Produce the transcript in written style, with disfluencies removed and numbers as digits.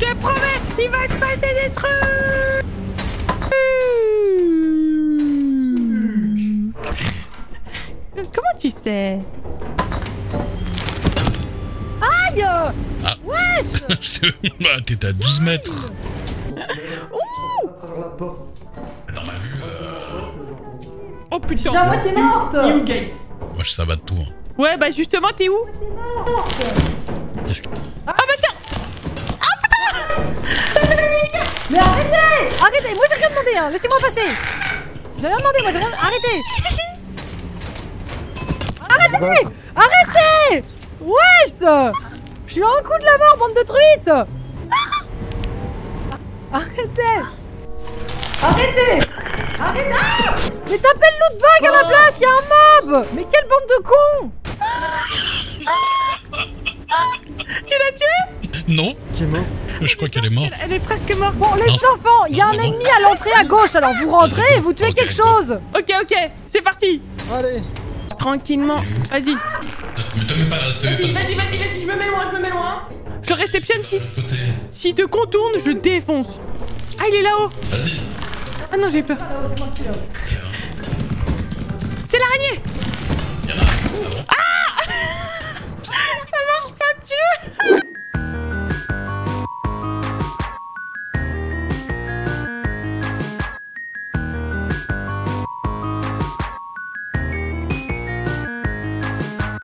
Je te promets, il va se passer des trucs. Comment tu sais? Aïe! Ah. Wesh! Bah, t'es à 12 mètres. Ouh! Dans ma vue, Oh putain. La moitié morte! moi je ça va de tout. Hein. Ouais, bah justement, t'es où? Qu'est-ce que... Ah bah tiens. Mais arrêtez! Arrêtez! Moi j'ai rien demandé, hein! Laissez-moi passer! J'ai rien demandé, moi j'ai rien... Arrêtez! Arrêtez! Arrêtez! Wesh! Je suis un coup de la mort, bande de truites! Arrêtez! Arrêtez! Arrêtez! Ah! Mais tapez le loot bag à la place, y'a un mob! Mais quelle bande de cons! Tu l'as tué? Non. Qui est mort? Je crois qu'elle est morte. Elle est presque morte. Bon, les Non, enfants, il y a non, un c'est bon. ennemi à l'entrée à gauche, alors vous rentrez et vous tuez Ok, quelque go. chose! Ok, c'est parti. Allez! Tranquillement. Vas-y. Mais te mets pas, Vas-y, je me mets loin. Je réceptionne si... côté. S'il te contourne, je défonce. Ah, il est là-haut. Vas-y. Ah non, j'ai peur. C'est l'araignée. Y'en a.